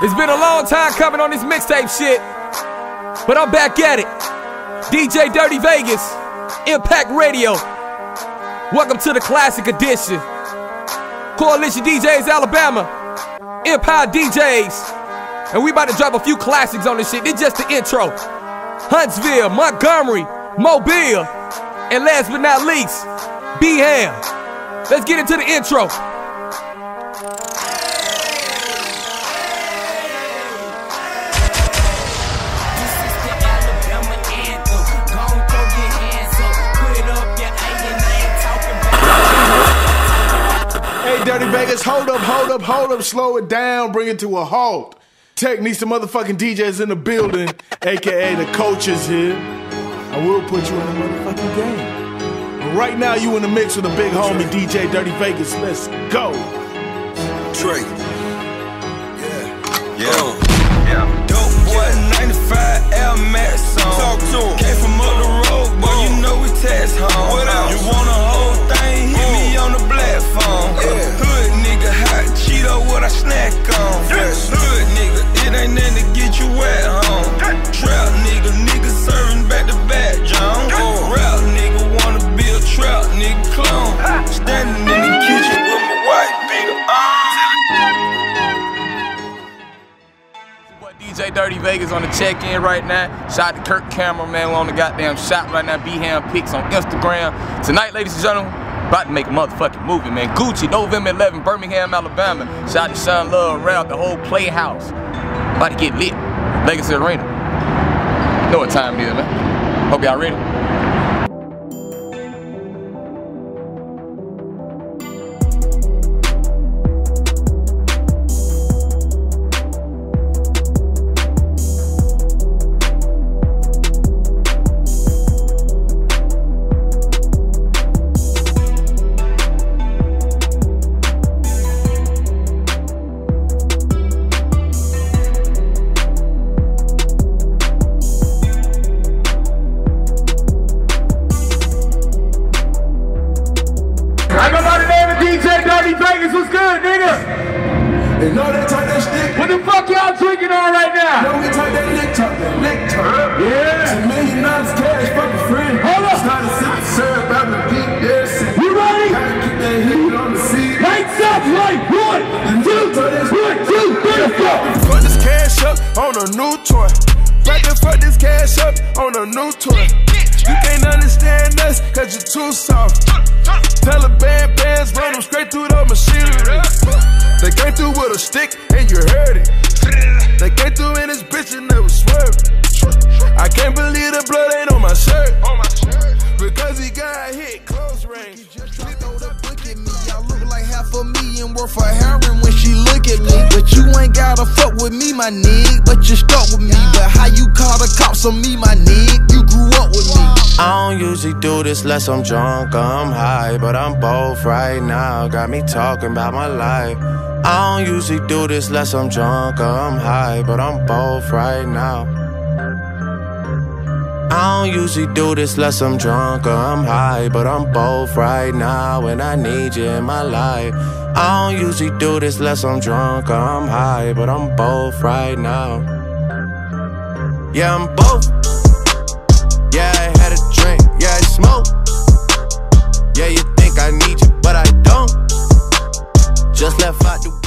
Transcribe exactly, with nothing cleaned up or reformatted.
It's been a long time coming on this mixtape shit, but I'm back at it. D J Dirty Vegas, Impact Radio. Welcome to the Classic Edition. Coalition D Js Alabama, Empire D Js. And we about to drop a few classics on this shit. This just the intro. Huntsville, Montgomery, Mobile, and last but not least, B-Ham. Let's get into the intro. Dirty Vegas, hold up, hold up, hold up, slow it down, bring it to a halt. Tech needs some motherfucking D Js in the building, aka the coaches here. I will put you in the motherfucking game. But right now, you in the mix with the big homie D J Dirty Vegas. Let's go. Trey. Yeah. Yeah. Yeah. Dope boy, ninety-five Air Max on. Talk to him. Came from up the road, boy, you know we tax home. What else? You want a whole thing, hit me on the platform. Yeah. Hood nigga, hot Cheeto, what I snack on. Yes. Hood nigga, it ain't nothing to get you wet home. Trap nigga, nigga serving back to back, John. Oh. Rap nigga, wanna be a trap nigga clone. Standing in the kitchen with my white nigga on. D J Dirty Vegas on the check-in right now. Shout out to Kirk Cameraman on the goddamn shot right now. B-Ham Pics on Instagram. Tonight, ladies and gentlemen, about to make a motherfucking movie, man. Gucci, November eleventh, Birmingham, Alabama. Shout out to Sean Love, Ralph, the whole Playhouse. About to get lit. Legacy Arena. Know what time it is, man. Hope y'all ready. They know they talk that stick. What the fuck y'all drinking on right now? Know we talk that lick talk, that lick talk. Yeah. Two million dollars cash, fucking friend. Hold up. Started sipping syrup out the deep dead sea. You ready? Gotta keep that heat on the seat. Lights up, light one, two, one, two, three, four. Put this cash up on a new toy. Back and fuck this cash up on a new toy. You can't understand us, cause you're too soft. Taliban bands run them straight through the machinery. They came through with a stick and you heard it. They came through in this bitch and never swerved. I can't believe the blood ain't on my shirt. Because he got hit close range. Look at me, I look like half a million worth of heroin when she look at me. But you ain't gotta fuck with me, my nigga. But you stuck with me. But how you call the cops on me, my nigga? You grew up with me. I don't usually do this less I'm drunk or I'm high, but I'm both right now. Got me talking about my life. I don't usually do this less I'm drunk or I'm high, but I'm both right now. I don't usually do this less I'm drunk or I'm high, but I'm both right now, and I need you in my life. I don't usually do this less I'm drunk or I'm high, but I'm both right now. Yeah, I'm both. Yeah, I had a drink, yeah, I smoke. Yeah, you think I need you, but I don't. Just left out the